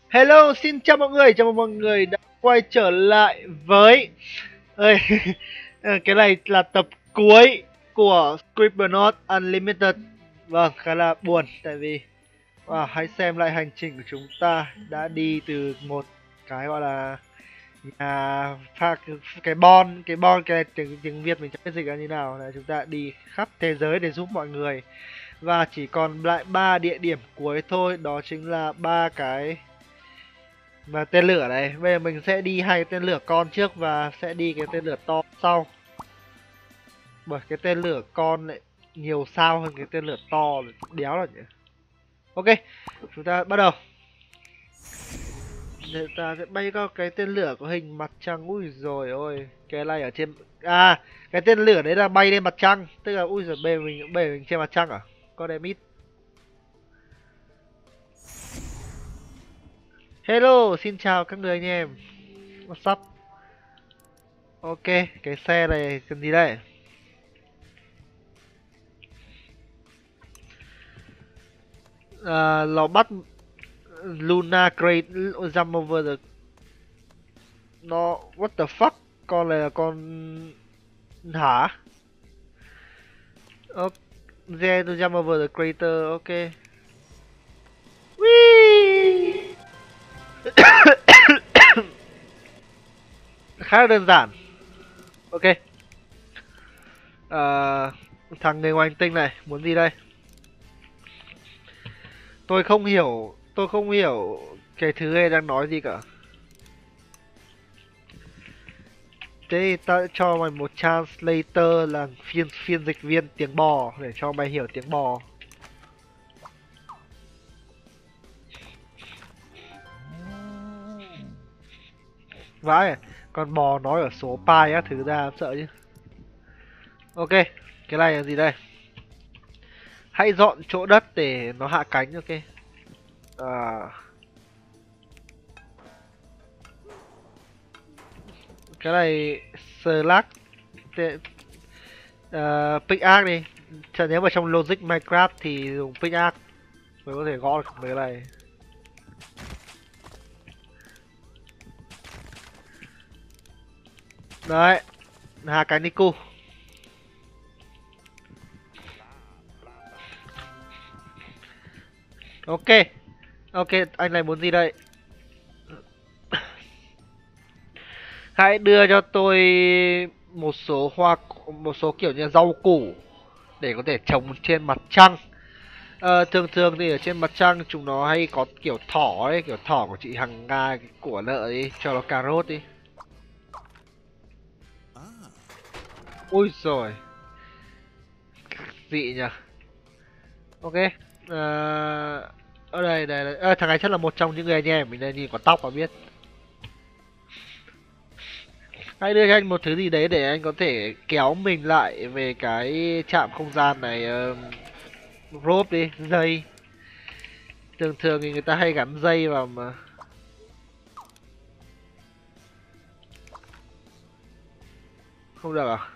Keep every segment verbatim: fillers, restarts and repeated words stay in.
Hello, xin chào mọi người, chào mừng mọi người đã quay trở lại với ơi ờ, cái này là tập cuối của Scribblenauts Unlimited. Vâng, khá là buồn tại vì wow, hãy xem lại hành trình của chúng ta đã đi từ một cái gọi là nhà pha cái bon cái bon cái tiếng tiếng Việt mình chẳng biết dịch là như nào, là chúng ta đi khắp thế giới để giúp mọi người và chỉ còn lại ba địa điểm cuối thôi, đó chính là ba cái và tên lửa này. Bây giờ mình sẽ đi hai cái tên lửa con trước và sẽ đi cái tên lửa to sau, bởi cái tên lửa con lại nhiều sao hơn cái tên lửa to, đéo là nhỉ. Ok, chúng ta bắt đầu. Để ta sẽ bay qua cái tên lửa có hình mặt trăng. Ui rồi ôi, cái này ở trên à, cái tên lửa đấy là bay lên mặt trăng, tức là ui giời, bề mình bề mình trên mặt trăng à? Con em ít. Hello, xin chào các người anh em. What's up? Ok, cái xe này cần gì đây? À, nó bắt Luna Crate jump over the, nó what the fuck, con này là con hả? Ok, Zen to jump over the crater, ok. Whee! Khá là đơn giản. Ok. À, thằng người ngoài hành tinh này muốn gì đây? Tôi không hiểu, tôi không hiểu cái thứ này đang nói gì cả. Thế thì ta cho mày một translator là phiên phiên dịch viên tiếng bò để cho mày hiểu tiếng bò. Vãi à, con bò nói ở số pi á, thứ ra sợ chứ. Ok, cái này là gì đây? Hãy dọn chỗ đất để nó hạ cánh, ok. À, cái này slash uh, pickaxe đi. Chả nếu mà trong logic Minecraft thì dùng pickaxe mới có thể gõ được mấy cái này. Đấy, hạ cánh đi cu. Ok, ok, anh này muốn gì đây? Hãy đưa cho tôi một số hoa, một số kiểu như rau củ để có thể trồng trên mặt trăng. Ờ, thường thường thì ở trên mặt trăng chúng nó hay có kiểu thỏ ấy, kiểu thỏ của chị Hằng Nga, cái của nợ đi, cho nó cà rốt đi. Ui rồi, dị nhỉ. Ok, ờ, ở đây, đây, đây. À, thằng này chắc là một trong những người anh em mình đây, nhìn có tóc mà biết. Hãy đưa cho anh một thứ gì đấy để anh có thể kéo mình lại về cái trạm không gian này. Uh, rope đi, dây. Thường thường thì người ta hay gắn dây vào mà. Không được à?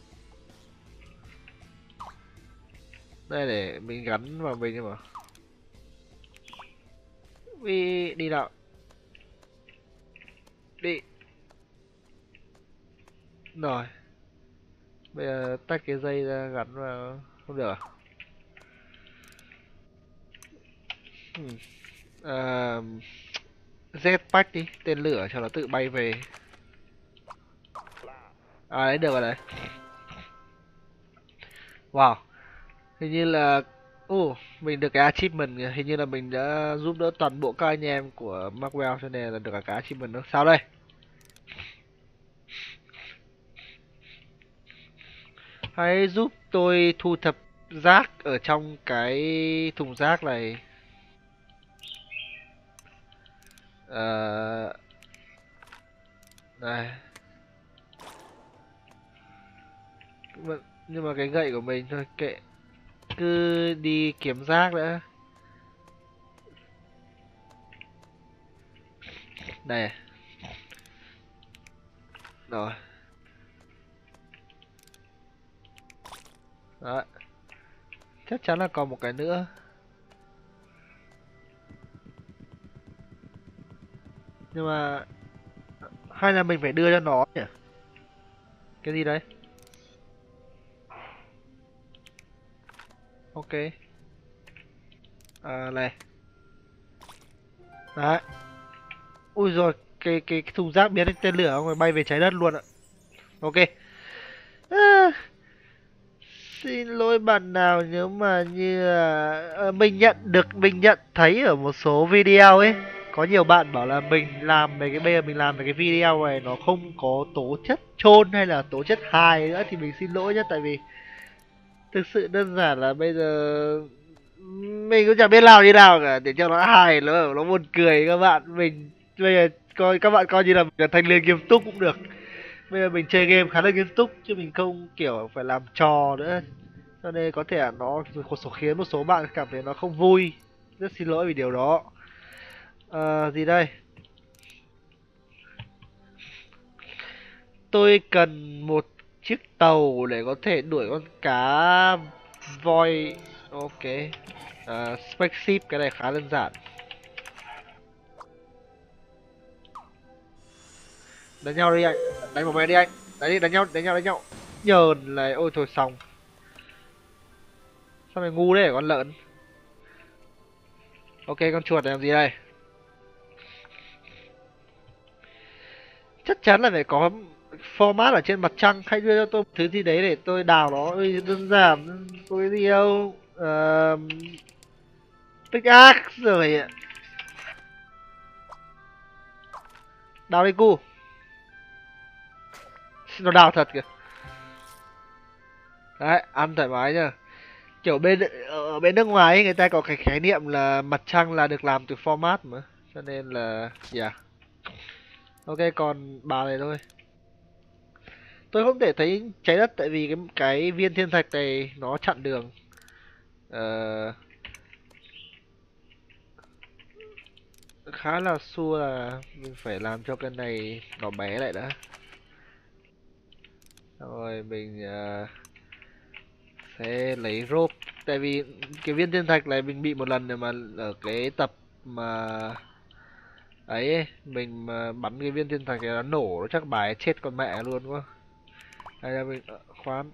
Đây để mình gắn vào mình mà. Đi, đi nào. Đi. Rồi. Bây giờ tách cái dây ra gắn vào. Không được à? Hmm. À, Jetpack đi, tên lửa cho nó tự bay về. À đấy, được rồi đấy. Wow, hình như là ồ, oh, mình được cái achievement, hình như là mình đã giúp đỡ toàn bộ các anh em của Markwell cho nên là được cả cái achievement đó. Sao đây? Hãy giúp tôi thu thập rác ở trong cái thùng rác này. Ờ, này. Nhưng mà cái gậy của mình thôi kệ, cứ đi kiếm rác đã. Này. Rồi. Đó. Chắc chắn là còn một cái nữa. Nhưng mà hay là mình phải đưa cho nó nhỉ? Cái gì đấy? Ok. À này. Đấy. Ui rồi, cái cái, cái thùng rác biến thành tên lửa rồi bay về trái đất luôn ạ. Ok. À, xin lỗi bạn nào nếu mà như là ờ, mình nhận được mình nhận thấy ở một số video ấy có nhiều bạn bảo là mình làm về cái bây giờ mình làm về cái video này nó không có tố chất chôn hay là tố chất hài nữa thì mình xin lỗi nhé, tại vì thực sự đơn giản là bây giờ mình cũng chẳng biết làm như nào cả để cho nó hài, nó nó buồn cười các bạn. Mình bây giờ coi các bạn coi như là mình là thanh niên nghiêm túc cũng được. Bây giờ mình chơi game khá là nghiêm túc chứ mình không kiểu phải làm trò nữa, cho nên có thể là nó một số khiến một số bạn cảm thấy nó không vui. Rất xin lỗi vì điều đó. Ờ, gì đây? Tôi cần một chiếc tàu để có thể đuổi con cá voi. Ok. Uh, spaceship cái này khá đơn giản. Đánh nhau đi anh, đánh một mẹ đi anh. Đánh đi, đánh nhau, đánh nhau, đánh nhau. Nhờn này, ôi thôi xong. Sao mày ngu đấy hả con lợn? Ok, con chuột này làm gì đây? Chắc chắn là phải có format ở trên mặt trăng. Hãy đưa cho tôi một thứ gì đấy để tôi đào nó. Ôi, đơn giản. Có cái gì đâu. Ờ... Pickaxe rồi ạ. Đào đi cu. Nó đào thật kìa. Đấy, ăn thoải mái nhá. Kiểu bên ở bên nước ngoài ấy, người ta có cái khái niệm là mặt trăng là được làm từ format mà. Cho nên là... Yeah. Ok, còn bà này thôi. Tôi không thể thấy trái đất tại vì cái cái viên thiên thạch này nó chặn đường. Ờ... Khá là xua là mình phải làm cho cái này nó bé lại đã. Rồi mình uh, sẽ lấy rope. Tại vì cái viên thiên thạch này mình bị một lần rồi mà, ở cái tập mà ấy, ấy mình mà bắn cái viên thiên thạch này nó nổ, nó chắc bài chết con mẹ luôn quá. Đây là mình uh, khoán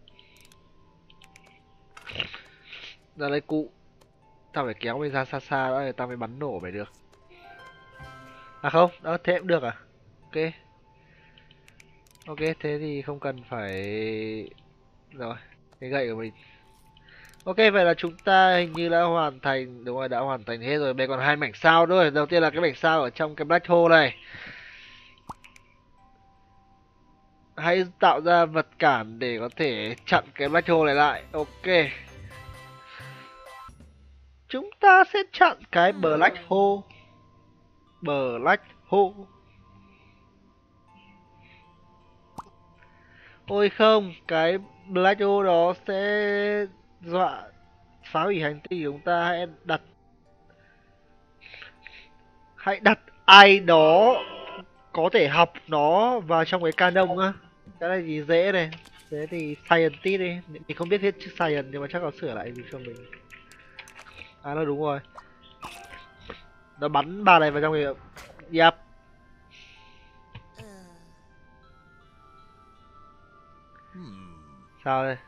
ra đây cụ. Tao phải kéo mình ra xa xa đó thì tao mới bắn nổ mày được. À không, đó thế cũng được à? Ok. Ok, thế thì không cần phải... Rồi, cái gậy của mình. Ok, vậy là chúng ta hình như đã hoàn thành, đúng rồi, đã hoàn thành hết rồi. Bây còn hai mảnh sao nữa. Đầu tiên là cái mảnh sao ở trong cái black hole này. Hãy tạo ra vật cản để có thể chặn cái black hole này lại. Ok. Chúng ta sẽ chặn cái black hole. Black hole. Ôi không, cái black hole đó sẽ dọa phá hủy hành tinh của chúng ta. Hãy đặt hãy đặt ai đó có thể học nó vào trong cái canon á. Cái này thì dễ này. Thế thì scientist đi. Mình không biết hết chữ science nhưng mà chắc nó sửa lại giúp cho mình. À nó đúng rồi. Nó bắn ba này vào trong kìa. Yep. Sao đây?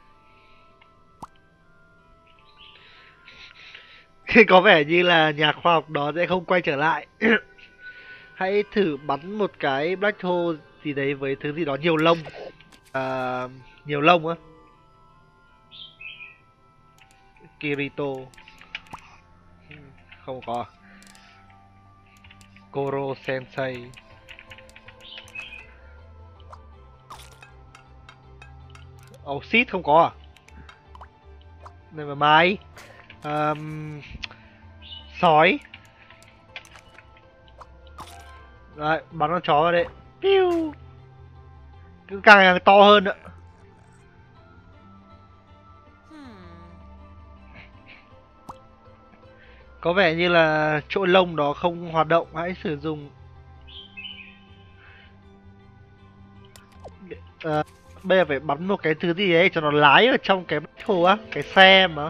Có vẻ như là nhà khoa học đó sẽ không quay trở lại. Hãy thử bắn một cái black hole gì đấy với thứ gì đó nhiều lông. À, nhiều lông á. Kirito. Không có. Koro Sensei. Oxid không có à? Này mà mai. Um, sói. Đấy, bắn con chó vào đây. Piu. Cứ càng càng to hơn nữa. Có vẻ như là chỗ lông đó không hoạt động. Hãy sử dụng à, bây giờ phải bắn một cái thứ gì đấy cho nó lái ở trong cái black hole á. Cái xe mà.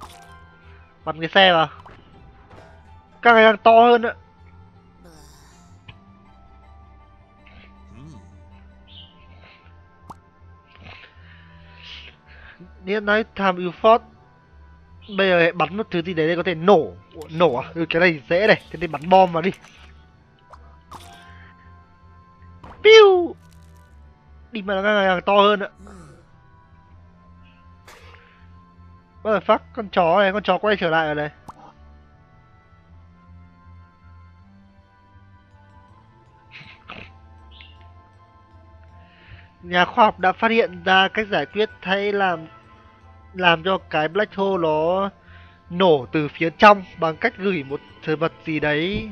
Bắn cái xe vào. Càng ngày càng to hơn nữa. Night Night Time Effort. Bây giờ bắn một thứ gì đấy để có thể nổ. Nổ à? Ừ, cái này dễ này. Thế thì bắn bom vào đi. Piu. Đi mà nó càng ngày càng to hơn ạ. What the fuck? Con chó này, con chó quay trở lại rồi này. Nhà khoa học đã phát hiện ra cách giải quyết thay làm làm cho cái black hole nó nổ từ phía trong bằng cách gửi một thứ vật gì đấy.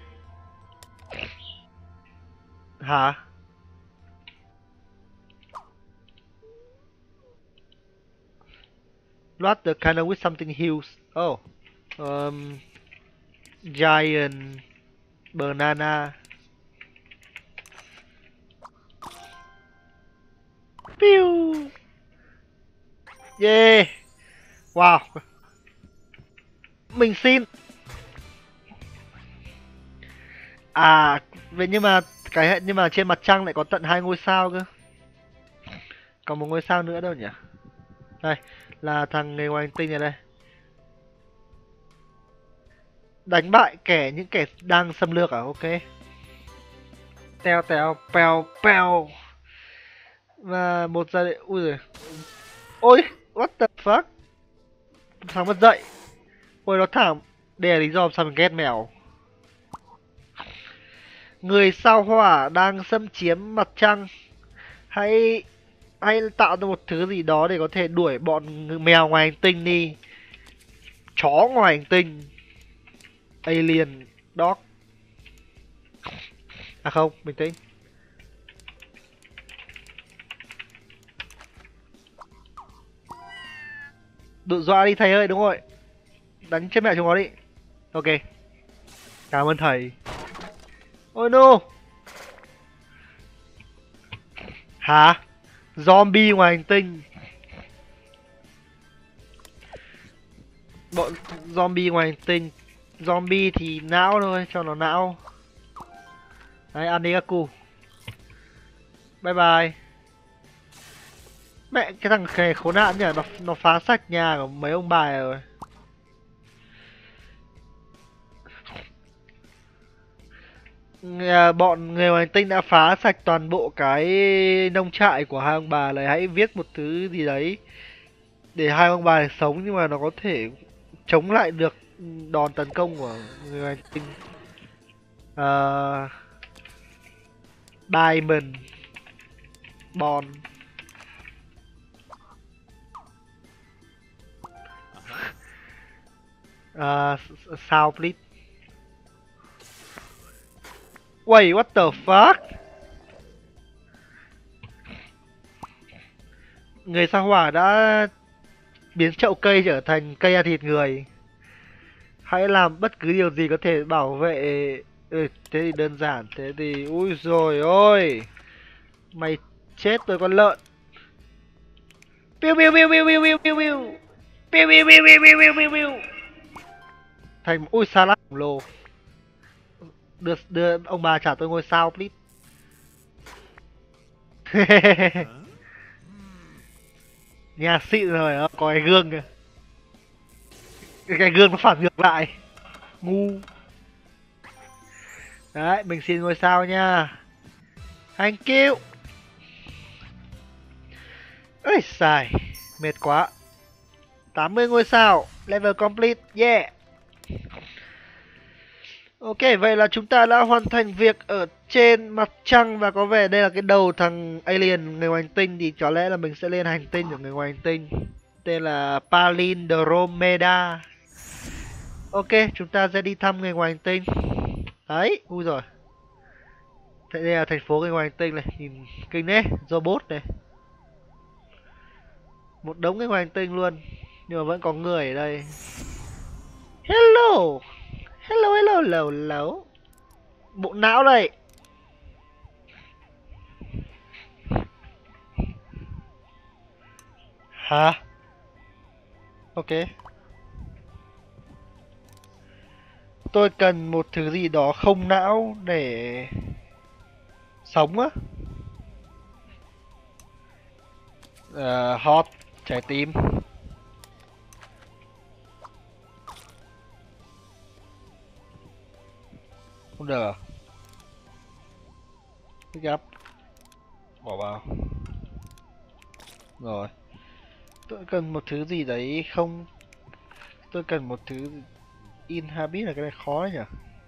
Hả? Load the cannon with something huge. Oh. Um, giant banana. Pew. Yeah. Wow. Mình xin. À, vậy nhưng mà cái hệ nhưng mà trên mặt trăng lại có tận hai ngôi sao cơ. Còn một ngôi sao nữa đâu nhỉ? Đây, là thằng người ngoài hành tinh này đây. Đánh bại kẻ những kẻ đang xâm lược à? Ok. Teo teo peo peo. Và một gia đình. Ui giời. Ôi, what the fuck? Thằng mất dậy. Ôi nó thảm. Đây là lý do sao mình ghét mèo. Người sao hỏa đang xâm chiếm mặt trăng. Hãy hãy tạo ra một thứ gì đó để có thể đuổi bọn mèo ngoài hành tinh đi. Chó ngoài hành tinh. Alien dog. À không, bình tĩnh. Đụ dọa đi thầy ơi, đúng rồi. Đánh chết mẹ chúng nó đi. Ok. Cảm ơn thầy. Ôi no. Hả? Zombie ngoài hành tinh. Bọn zombie ngoài hành tinh. Zombie thì não thôi, cho nó não. Đấy, ăn đi các cụ. Bye bye. Mẹ, cái thằng khề khốn nạn nhỉ, nó, nó phá sạch nhà của mấy ông bà rồi. Nhà, bọn người ngoài hành tinh đã phá sạch toàn bộ cái nông trại của hai ông bà này. Hãy viết một thứ gì đấy để hai ông bà này sống nhưng mà nó có thể chống lại được đòn tấn công của người ngoài hành tinh. uh, Diamond Bond. uh, Sao please. Wait, what the fuck? Người sao hỏa đã biến chậu cây trở thành cây ăn thịt người. Hãy làm bất cứ điều gì có thể bảo vệ. Ừ, thế thì đơn giản. Thế thì ui rồi ôi. Mày chết rồi con lợn. Piu piu piu piu piu piu piu piu. Piu piu piu piu piu piu piu piu. Thành ui salad khổng lồ. Đưa đưa ông bà trả tôi ngôi sao please. Nhà xịn rồi, có cái gương kìa. Cái, cái gương nó phản ngược lại. Ngu. Đấy, mình xin ngôi sao nha. Thank you. Ôi xài, mệt quá. tám mươi ngôi sao, level complete, yeah. Ok, vậy là chúng ta đã hoàn thành việc ở trên mặt trăng. Và có vẻ đây là cái đầu thằng alien người ngoài hành tinh. Thì có lẽ là mình sẽ lên hành tinh của người ngoài hành tinh. Tên là Palindromeda. Ok, chúng ta sẽ đi thăm người ngoài hành tinh. Đấy, ui rồi. Thế đây là thành phố người ngoài hành tinh này. Nhìn kinh đấy, robot này. Một đống người ngoài hành tinh luôn. Nhưng mà vẫn có người ở đây. Hello. Hello, hello, hello, hello. Bộ não đây. Hả? Ok. Tôi cần một thứ gì đó không não để sống á. Uh, hot Trái tim. Không được à? Pick up. Bỏ vào. Rồi. Tôi cần một thứ gì đấy không? Tôi cần một thứ inhabit là cái này khó đấy nhỉ?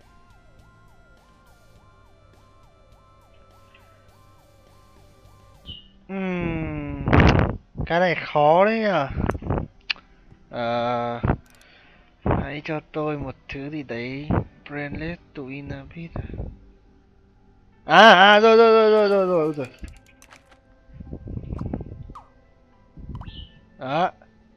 Uhm, cái này khó đấy nhỉ? À, hãy cho tôi một thứ gì đấy brainless to inhabit. À à rồi rồi rồi rồi rồi rồi rồi. Đó.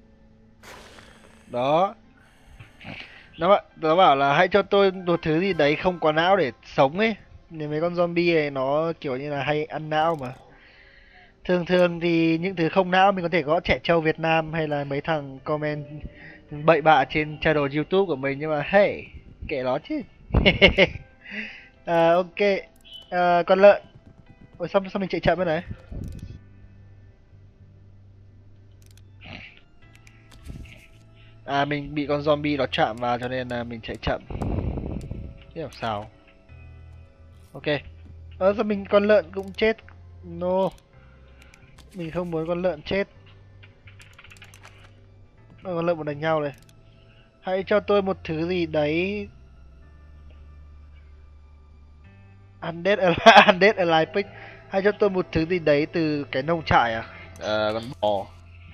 Đó. Nó, nó bảo là hãy cho tôi một thứ gì đấy không có não để sống ấy. Nên mấy con zombie này nó kiểu như là hay ăn não mà. Thường thường thì những thứ không não mình có thể gõ trẻ trâu Việt Nam hay là mấy thằng comment bậy bạ trên channel YouTube của mình, nhưng mà hey, kệ nó chứ. À, ok. À, con lợn. Ôi sao sao mình chạy chậm thế này? À mình bị con zombie nó chạm vào cho nên là mình chạy chậm. Thế làm sao? Ok. Ờ sao mình con lợn cũng chết? No. Mình không muốn con lợn chết. Ờ, con lợn muốn đánh nhau này. Hãy cho tôi một thứ gì đấy. Undead Alive, Undead Alive Pick. Hãy cho tôi một thứ gì đấy từ cái nông trại à? Ờ, con bò.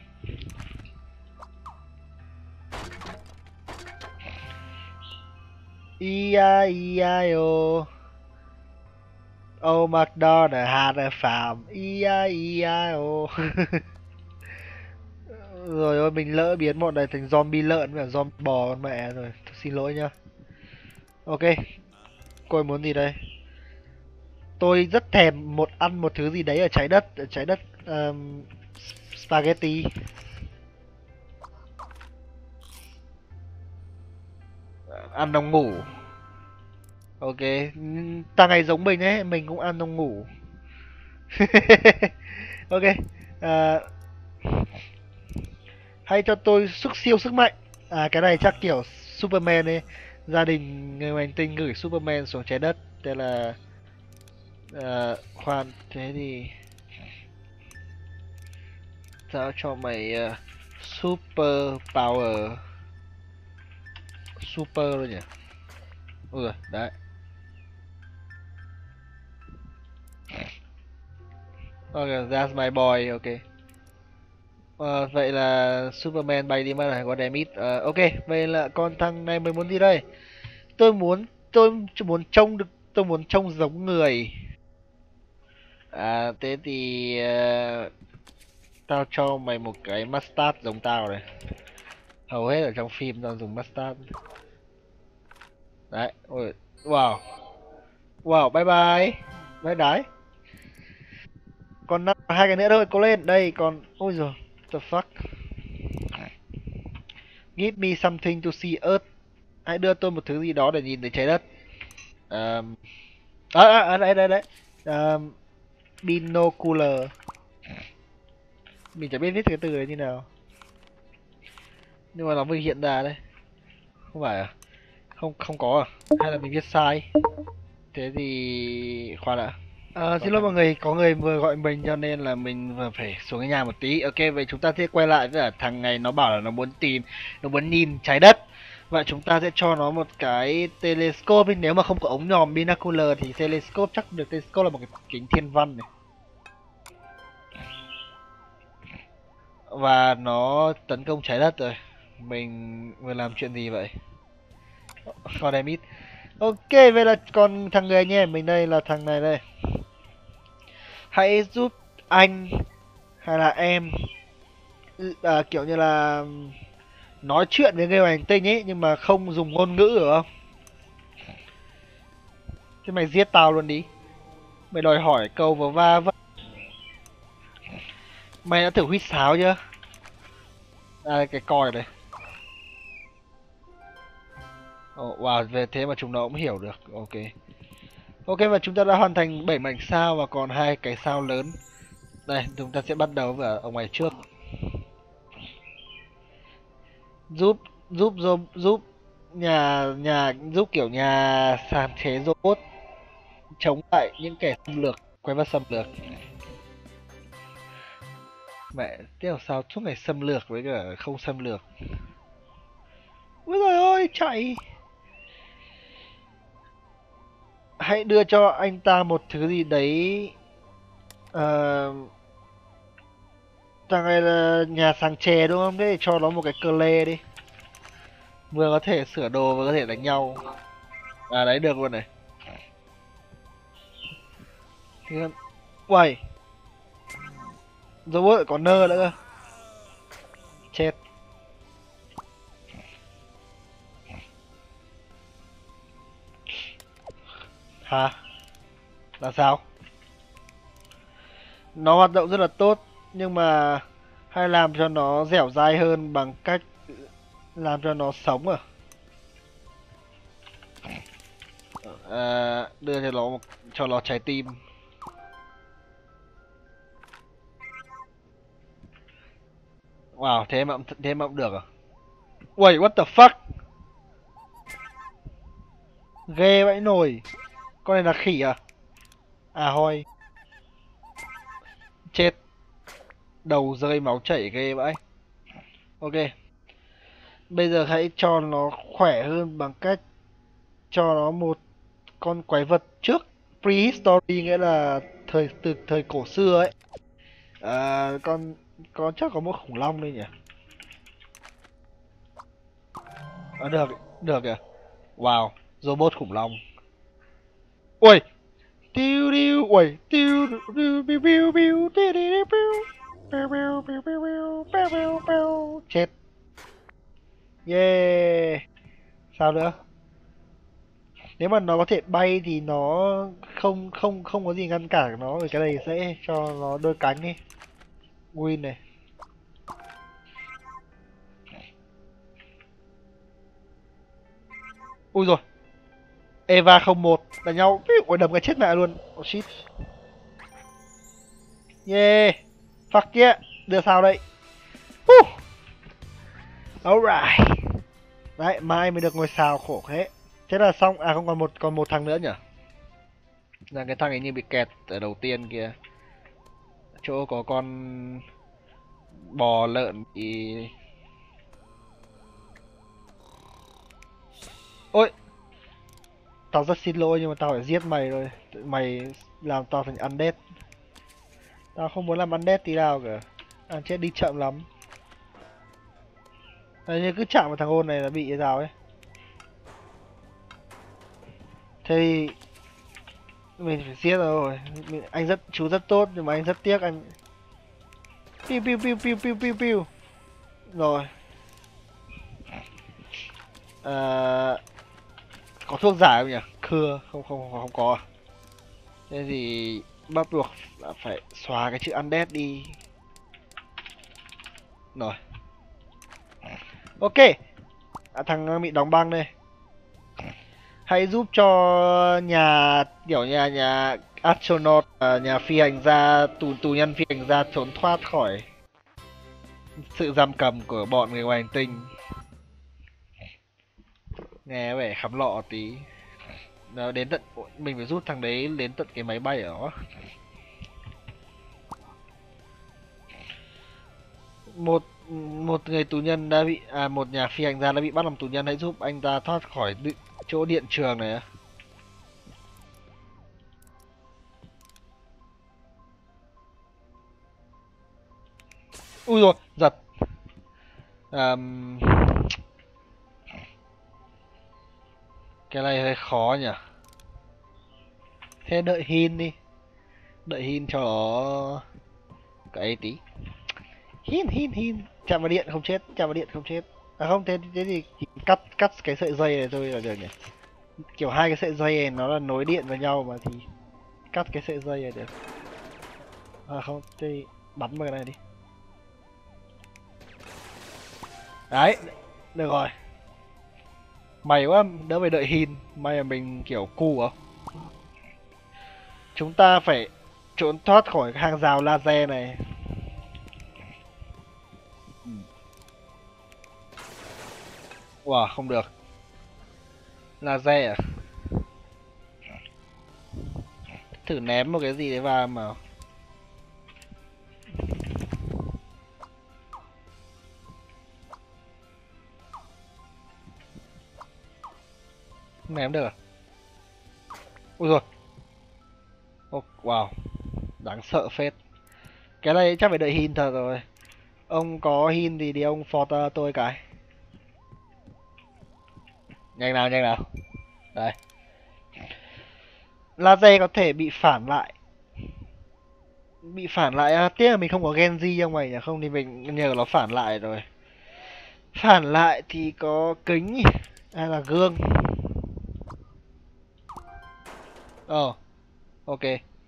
E I E I O. Oh McDonald had a farm. E I E I O. Rồi ôi, mình lỡ biến bọn này thành zombie lợn và zombie bò con mẹ rồi. Xin lỗi nhá. Ok. Cô muốn gì đây? Tôi rất thèm một ăn một thứ gì đấy ở trái đất, ở trái đất um, spaghetti. Ăn đồng ngủ. Ok, ta ngày giống mình ấy, mình cũng ăn đồng ngủ. Ok. À, hãy cho tôi sức siêu sức mạnh. À cái này chắc kiểu Superman ấy. Gia đình người hành tinh gửi Superman xuống trái đất. Thế là à, khoan, thế thì tao cho mày uh, super power. Super luôn nhỉ. Ui giời, đấy. Ok, that's my boy, ok. Ờ, vậy là Superman bay đi mất rồi, có Demit. Ờ, ok, vậy là con thằng này mới muốn gì đây? Tôi muốn, tôi muốn trông được, tôi muốn trông giống người. À, thế thì uh, tao cho mày một cái mustache giống tao này. Hầu hết ở trong phim tao dùng mustache. Đấy, ôi, wow. Wow, bye bye. Bye đái. Còn năm, hai cái nữa thôi, cố lên. Đây, còn, ôi giời, the fuck. Give me something to see Earth. Hãy đưa tôi một thứ gì đó để nhìn thấy trái đất. Um, à, à, à, đây, đây, đấy. Um, binocular. Mình chẳng biết viết cái từ đấy như nào. Nhưng mà nó vừa hiện ra đây. Không phải à? Không, không có à? Hay là mình viết sai? Thế thì... khoan ạ. À, xin lỗi mọi người, có người vừa gọi mình cho nên là mình vừa phải xuống cái nhà một tí. Ok, vậy chúng ta sẽ quay lại với cả thằng này, nó bảo là nó muốn tìm, nó muốn nhìn trái đất. Vậy chúng ta sẽ cho nó một cái telescope. Nếu mà không có ống nhòm binocular thì telescope chắc được. Telescope là một cái kính thiên văn này. Và nó tấn công trái đất rồi. Mình vừa làm chuyện gì vậy? Con em ít. Ok, vậy là còn thằng người anh em mình đây là thằng này đây. Hãy giúp anh hay là em à, kiểu như là nói chuyện với người ngoài hành tinh ấy, nhưng mà không dùng ngôn ngữ được không? Thế mày giết tao luôn đi. Mày đòi hỏi câu vào va vấp. Mày đã thử huýt sáo chưa? À cái còi này. Oh, wow, về thế mà chúng nó cũng hiểu được. Ok. Ok, và chúng ta đã hoàn thành bảy mảnh sao và còn hai cái sao lớn. Đây, chúng ta sẽ bắt đầu với ông này trước. giúp giúp giúp giúp nhà nhà giúp kiểu nhà sáng chế robot chống lại những kẻ xâm lược, quái vật xâm lược. Mẹ, tiếp là sao suốt ngày xâm lược với cả không xâm lược. Ôi trời ơi, chạy. Hãy đưa cho anh ta một thứ gì đấy. Ờ... Thằng này là nhà sáng chế đúng không? Thế thì cho nó một cái cơ lê đi. Vừa có thể sửa đồ vừa có thể đánh nhau. À đấy được luôn này. Uầy. Robot lại có nơ nữa cơ. Chết. Hả? Là sao? Nó hoạt động rất là tốt, nhưng mà hay làm cho nó dẻo dai hơn bằng cách làm cho nó sống à? À, đưa cho nó một, cho nó trái tim. Wow, thế mà thế mà cũng được à? Wait, what the fuck? Ghê vậy nổi. Con này là khỉ à? À hoi. Chết. Đầu rơi máu chảy ghê vậy. Ok. Bây giờ hãy cho nó khỏe hơn bằng cách cho nó một con quái vật trước prehistory, nghĩa là thời từ thời cổ xưa ấy. À, con con chắc có một khủng long đây nhỉ? À, được, được kìa. Wow, robot khủng long. Ui, tiêu tiêu, ui, tiêu tiêu piu piu piu, tiêu tiêu piu, piu piu piu piu piu, piu piu piu, chết. Yeah. Sao nữa? Nếu mà nó có thể bay thì nó không không không có gì ngăn cản nó, rồi cái này sẽ cho nó đôi cánh đi. Win này. Ui rồi. Eva không một đánh nhau. Ôi đầm cái chết mẹ luôn. Oh shit. Yeah. Fuck yeah. Đưa sao đây? Uh. Alright. Đấy, mai mới được ngôi sao, khổ thế. Thế là xong. À không, còn một còn một thằng nữa nhỉ? Là cái thằng ấy như bị kẹt ở đầu tiên kia. Chỗ có con bò lợn bị... Ôi. Tao rất xin lỗi nhưng mà tao phải giết mày rồi. Mày làm tao thành undead. Tao không muốn làm undead tí nào cả. À chết, đi chậm lắm. Đấy, như cứ chạm vào thằng ôn này là bị cái rào ấy. Thế thì mình phải giết rồi. Mình, anh rất chú rất tốt nhưng mà anh rất tiếc anh. Piu piu piu piu piu piu piu. Rồi. À, có thuốc giải không nhỉ? Cưa không không không, không có à? Thế thì bắt buộc là phải xóa cái chữ undead đi. Rồi. Ok. À, thằng bị đóng băng đây. Hãy giúp cho nhà kiểu nhà nhà astronaut, uh, nhà phi hành gia, tù tù nhân phi hành gia trốn thoát khỏi sự giam cầm của bọn người ngoài hành tinh. Nghe vẻ khắm lọ tí. Nó đến tận mình phải giúp thằng đấy đến tận cái máy bay ở đó. Một một người tù nhân đã bị à một nhà phi hành gia đã bị bắt làm tù nhân, hãy giúp anh ta thoát khỏi chỗ điện trường này. Ui rồi, giật. Um, cái này hơi khó nhỉ. Thế đợi hin đi. Đợi hin cho nó cái tí. Hin hin hin. Chạm vào điện không chết, chạm vào điện không chết. À không, thế thế thì cắt cắt cái sợi dây này thôi là được nhỉ. Kiểu hai cái sợi dây này nó là nối điện với nhau mà, thì cắt cái sợi dây này được. À không, thì bắn vào cái này đi. Đấy, được rồi. May quá, đỡ phải đợi hin. May là mình kiểu cu không? Chúng ta phải trốn thoát khỏi hàng rào laser này. Wow, không được. Laser à? Thử ném một cái gì đấy vào mà. Không ném được à? Ui rồi. Oh, wow. Đáng sợ phết. Cái này chắc phải đợi hin thật rồi. Ông có hin thì đi ông phọt uh, tôi cái. Nhanh nào, nhanh nào. Đây. Laser có thể bị phản lại. Bị phản lại à? Tiếc là mình không có Genji trong mày nhỉ, không thì mình nhờ nó phản lại rồi. Phản lại thì có kính hay là gương. Ờ, oh, ok.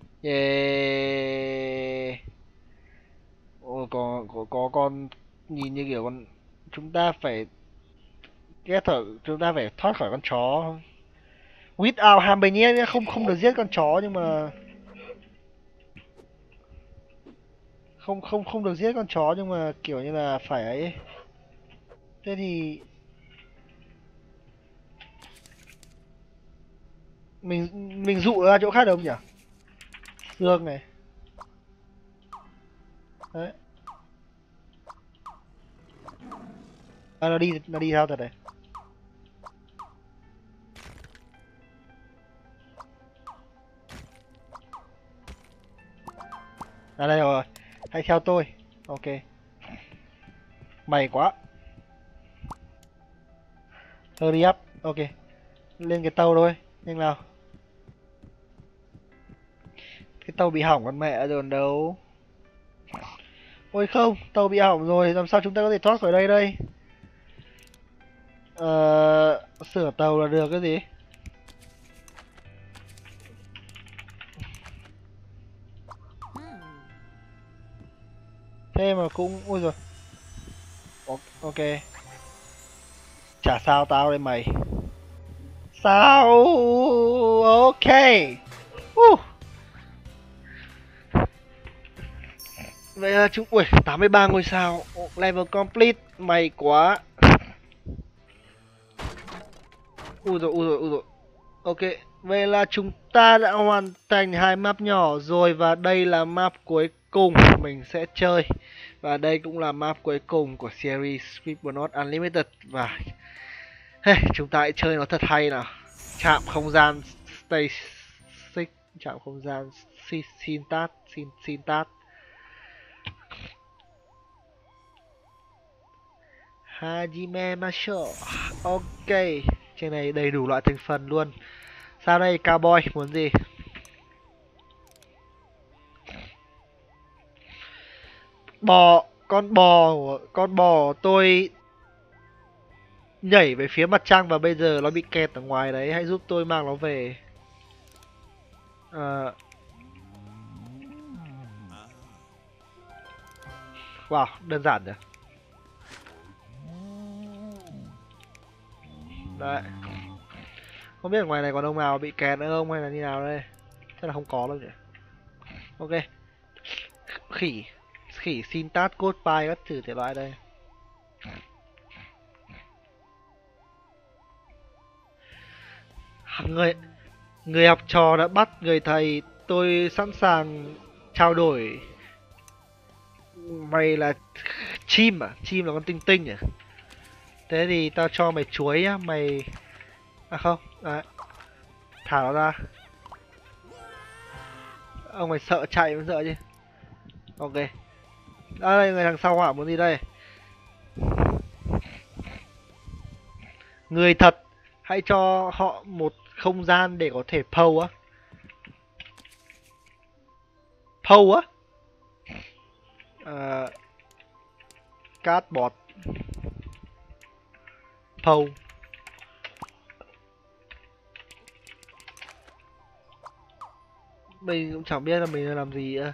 Yeah. Ồ, có, có, có con nhìn như kiểu con... Chúng ta phải... Ghét thở, chúng ta phải thoát khỏi con chó. Without harming nhé, không không được giết con chó nhưng mà... Không không không được giết con chó nhưng mà kiểu như là phải ấy. Thế thì... Mình mình dụ ra chỗ khác được không nhỉ? Xương này. Đấy. À, nó đi nó đi theo thật này. À đây rồi. Hãy theo tôi. Ok. May quá. Hurry up. Ok. Lên cái tàu thôi. Nhanh nào. Cái tàu bị hỏng con mẹ rồi đâu. Ôi không, tàu bị hỏng rồi, làm sao chúng ta có thể thoát khỏi đây đây? Ờ, sửa tàu là được cái gì? Thế mà cũng... Ôi rồi. Ok. Chả sao tao đây mày. Sao? Ok. Uh. Vậy là chúng... Ui, tám mươi ba ngôi sao. Level complete. May quá. Ui rồi, ui rồi, ui rồi. Ok. Vậy là chúng ta đã hoàn thành hai map nhỏ rồi. Và đây là map cuối cùng mình sẽ chơi. Và đây cũng là map cuối cùng của series Scribblenauts Unlimited. Và hey, chúng ta hãy chơi nó thật hay nào. Chạm không gian Station, chạm không gian Sintat, Sin Sintat. Hajime Masho. Ok, trên này đầy đủ loại thành phần luôn. Sao đây cowboy muốn gì? Bò, con bò của con bò tôi nhảy về phía mặt trăng và bây giờ nó bị kẹt ở ngoài đấy, hãy giúp tôi mang nó về. À... Wow, đơn giản nhỉ. Đấy. Không biết ở ngoài này còn ông nào bị kẹt nữa không hay là như nào đây? Chắc là không có đâu nhỉ. Ok. Khỉ. Khỉ Sintat, Codepie các thử thể loại đây. Người người học trò đã bắt người thầy, tôi sẵn sàng trao đổi. Mày là chim à? Chim là con tinh tinh à? Thế thì tao cho mày chuối nhá, mày... À không, đấy. Thả nó ra. Ông mày sợ chạy mới sợ chứ. Ok. À, đây người đằng sau hỏa muốn gì đây? Người thật, hãy cho họ một không gian để có thể pâu á. Pâu á? À, cardboard. Pâu. Mình cũng chẳng biết là mình làm gì nữa.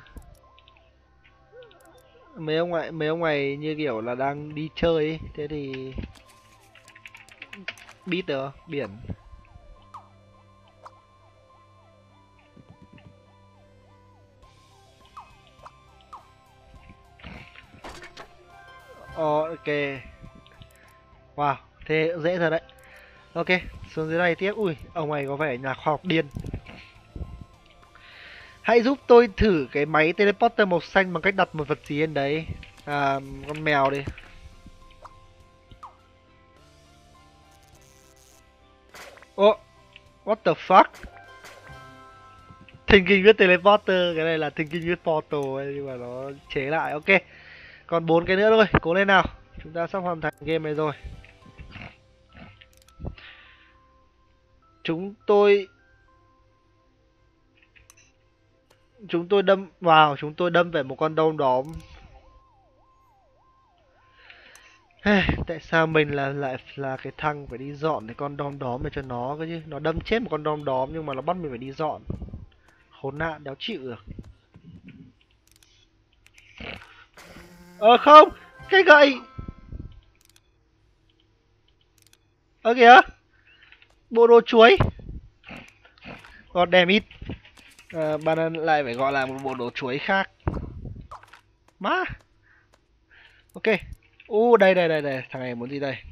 Mấy ông ngoại mấy ông này như kiểu là đang đi chơi ấy, thế thì biết được biển. Oh, ok. Wow, Thế dễ thật đấy. Ok, xuống dưới này tiếp. Ui, ông này có vẻ nhà khoa học điên. Hãy giúp tôi thử cái máy teleporter màu xanh bằng cách đặt một vật gì lên đấy. À, con mèo đi. Ô, oh, what the fuck? Thinking with teleporter, cái này là thinking with portal ấy, nhưng mà nó chế lại. Ok, còn bốn cái nữa thôi, cố lên nào. Chúng ta sắp hoàn thành game này rồi. Chúng tôi Chúng tôi đâm vào, chúng tôi đâm về một con đom đóm. Tại sao mình là lại là cái thằng phải đi dọn cái con đom đóm này cho nó cơ chứ? Nó đâm chết một con đom đóm nhưng mà nó bắt mình phải đi dọn. Khốn nạn, đéo chịu được. Ờ không, cái gậy. Ơ kìa, bộ đồ chuối. God damn it. À, bạn lại phải gọi là một bộ đồ chuối khác. Má. Ok. U uh, đây đây đây đây, thằng này muốn gì đây?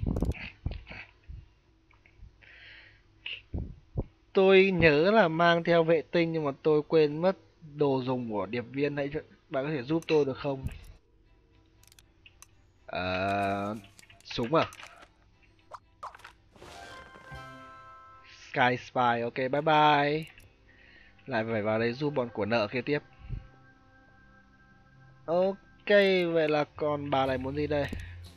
Tôi nhớ là mang theo vệ tinh nhưng mà tôi quên mất đồ dùng của điệp viên. Hãy bạn có thể giúp tôi được không? Ờ... Súng à? Sky Spy, ok bye bye. Lại phải vào đây giúp bọn của nợ kia tiếp. Ok, vậy là còn bà này muốn gì đây?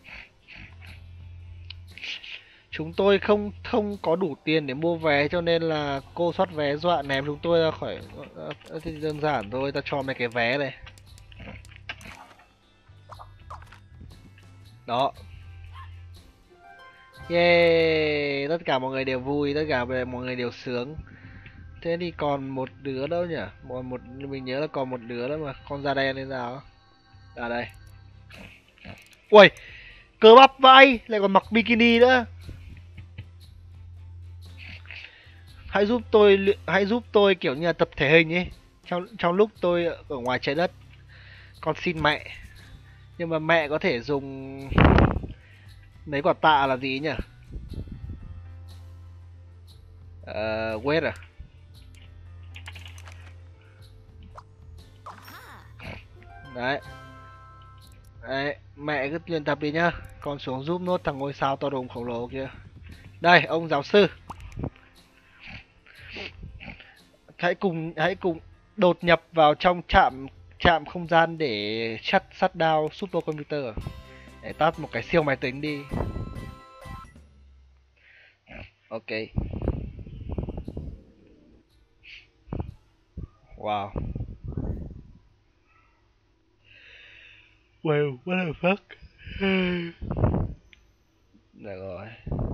Chúng tôi không không có đủ tiền để mua vé cho nên là cô soát vé dọa ném chúng tôi ra khỏi. Thì đơn giản thôi, ta cho mấy cái vé này. Đó. Yeah, tất cả mọi người đều vui, tất cả mọi người đều sướng. Thế thì còn một đứa đâu nhỉ? Một, một mình nhớ là còn một đứa đó mà, con ra đây lên nào? À đây. Ui, cơ bắp vai, lại còn mặc bikini nữa. Hãy giúp tôi hãy giúp tôi kiểu như là tập thể hình ấy. Trong trong lúc tôi ở ngoài trái đất. Con xin mẹ. Nhưng mà mẹ có thể dùng mấy quả tạ là gì nhỉ? Ờ, uh, wait à? Đấy. Đấy, mẹ cứ luyện tập đi nhá. Con xuống giúp nốt thằng ngôi sao to đùng khổng lồ kia. Đây, ông giáo sư. Hãy cùng hãy cùng đột nhập vào trong trạm trạm không gian để shut shut down supercomputer. Để tắt một cái siêu máy tính đi. Ok. Wow. Wow, what the fuck? Được rồi.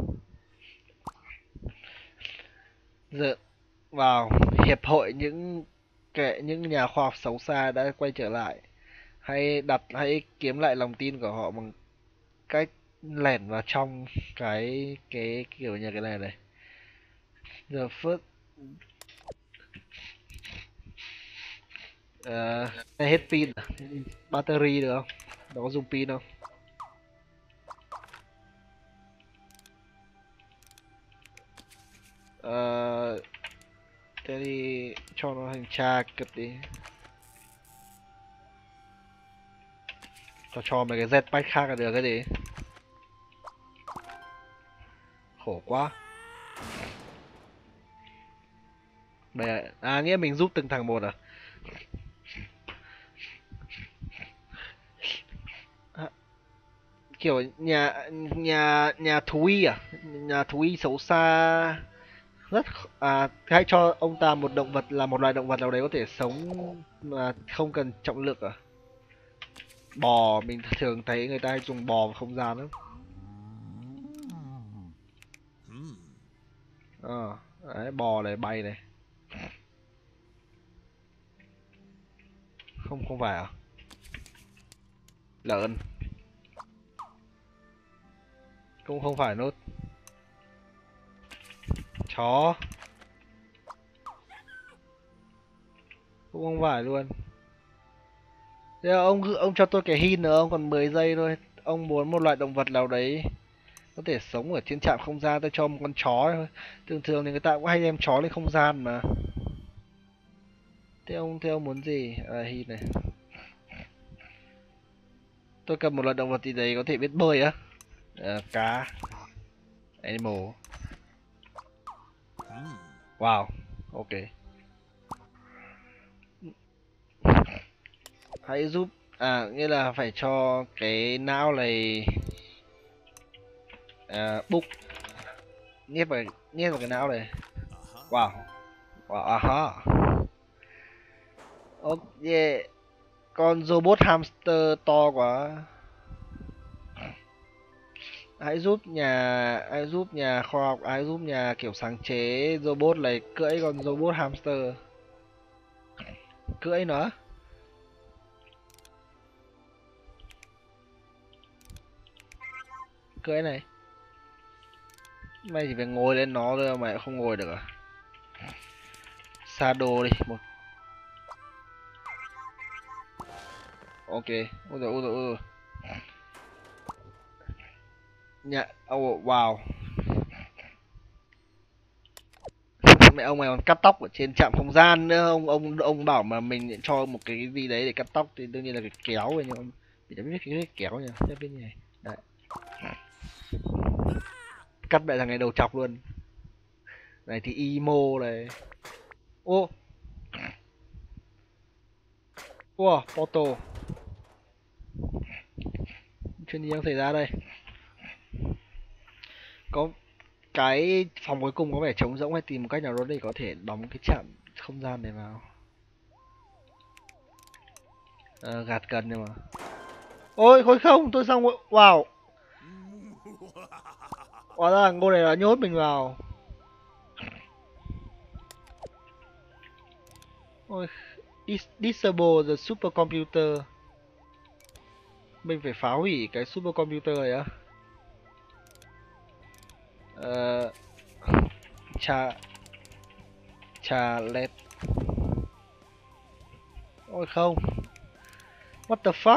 Giờ vào hiệp hội những kẻ những nhà khoa học xấu xa đã quay trở lại. Hãy đặt hãy kiếm lại lòng tin của họ bằng cách lẻn vào trong cái cái kiểu như cái này này. The first uh, hết pin à? Battery được không? Nó có dùng pin không? Uh, thế thì cho nó thành tra cực đi. Cho cho mấy cái jetpack khác là được cái gì? Khổ quá. Bây à nghĩa mình giúp từng thằng một à? à kiểu nhà nhà nhà thú y à? Nhà thú y xấu xa rất à hãy cho ông ta một động vật là một loài động vật nào đấy có thể sống mà không cần trọng lực à? Bò, mình thường thấy người ta hay dùng bò vào không gian lắm. Ờ, à, đấy, bò này bay này. Không không phải à? Lợn. Cũng không phải nốt. Chó. Cũng không phải luôn. Thế ông ông cho tôi cái hint nữa, ông còn mười giây thôi. Ông muốn một loại động vật nào đấy Có thể sống ở trên trạm không gian, tôi cho một con chó thôi. Thường thường thì người ta cũng hay đem chó lên không gian mà. Thế ông, thế ông muốn gì? À, hít này. Tôi cần một loài động vật gì đấy có thể biết bơi á. À, cá. Animal. Wow. Ok. Hãy giúp. À, nghĩa là phải cho cái não này à, bục. Nhét vào, nhét vào cái não này. Wow. Wow, aha. Ok. Con robot hamster to quá. Hãy giúp nhà hãy giúp nhà khoa học, hãy giúp nhà kiểu sáng chế robot này cưỡi con robot hamster. Cưỡi nó. Cưỡi này. Mày chỉ phải ngồi lên nó thôi, mày không ngồi được à? Shadow đi, một. Ok, ôi rồi ôi rồi ôi rồi. Nhà, oh, wow. Mẹ ông mày còn cắt tóc ở trên trạm không gian nữa, ông ông ông bảo mà mình cho một cái gì đấy để cắt tóc thì đương nhiên là cái kéo rồi, nhưng mà mình chẳng biết cái kéo nhỉ, biết biết nhỉ. Đấy. Cắt lại thằng này đầu chọc luôn. Này thì emo này. Ô. Wow, photo. Chuyện gì đang xảy ra đây? Có cái phòng cuối cùng có vẻ trống rỗng, hay tìm một cách nào đó để có thể đóng cái trạm không gian này vào. À, gạt cần nhưng mà. Ôi khối không, tôi xong rồi. Wow. Hóa ra cô này là nhốt mình vào. Ôi, dis disable the supercomputer. Mình phải phá hủy cái supercomputer này á. Ờ cha cha let. Ôi không. What the fuck?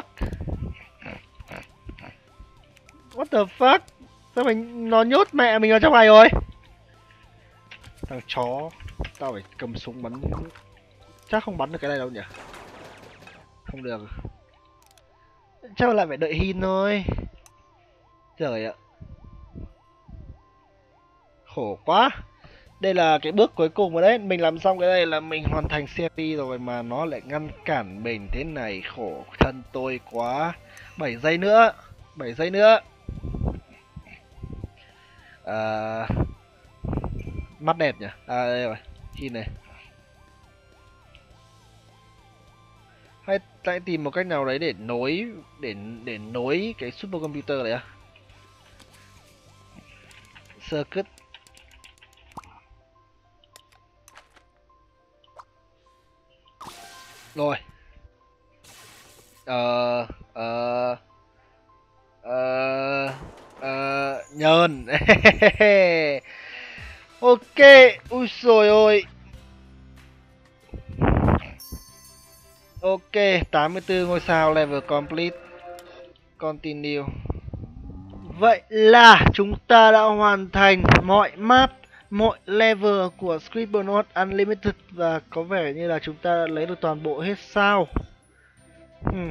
What the fuck? Sao mình nó nhốt mẹ mình vào trong này rồi? Thằng chó, tao phải cầm súng bắn. Chắc không bắn được cái này đâu nhỉ? Không được. Chắc là lại phải đợi hin thôi. Trời ạ. Khổ quá. Đây là cái bước cuối cùng rồi đấy. Mình làm xong cái này là mình hoàn thành series rồi mà nó lại ngăn cản mình thế này. Khổ thân tôi quá. bảy giây nữa. bảy giây nữa. À... Mắt đẹp nhỉ? À đây rồi. Hin này. Hay hãy tìm một cách nào đấy để nối để để nối cái supercomputer này á. Circuit. Rồi. Ờ ờ ờ ờ nhờn. Ok, ui rồi ôi. Ok, tám mươi tư ngôi sao, level complete. Continue. Vậy là chúng ta đã hoàn thành mọi map, mọi level của Scribblenauts Unlimited, và có vẻ như là chúng ta đã lấy được toàn bộ hết sao. Hmm.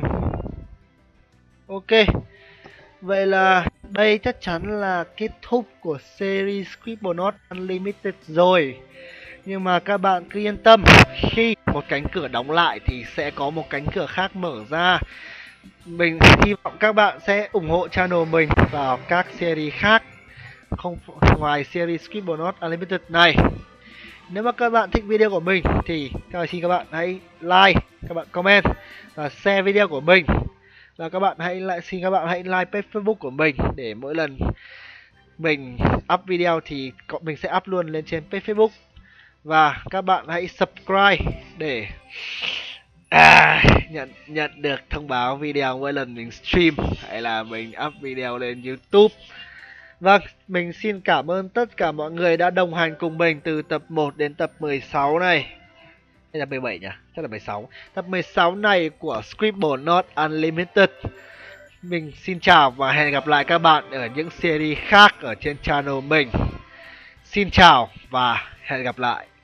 Ok. Vậy là đây chắc chắn là kết thúc của series Scribblenauts Unlimited rồi. Nhưng mà các bạn cứ yên tâm, khi một cánh cửa đóng lại thì sẽ có một cánh cửa khác mở ra. Mình hy vọng các bạn sẽ ủng hộ channel mình vào các series khác không ngoài series Scribblenauts Unlimited này. Nếu mà các bạn thích video của mình thì xin các bạn hãy like, các bạn comment và share video của mình. Và các bạn hãy lại xin các bạn hãy like page Facebook của mình để mỗi lần mình up video thì mình sẽ up luôn lên trên page Facebook. Và các bạn hãy subscribe để à, nhận nhận được thông báo video mỗi lần mình stream hay là mình up video lên YouTube. Vâng, mình xin cảm ơn tất cả mọi người đã đồng hành cùng mình từ tập một đến tập mười sáu này. Hay là mười bảy nhỉ? Chắc là mười sáu. Tập mười sáu này của Scribblenauts Unlimited. Mình xin chào và hẹn gặp lại các bạn ở những series khác ở trên channel mình. Xin chào và hẹn gặp lại.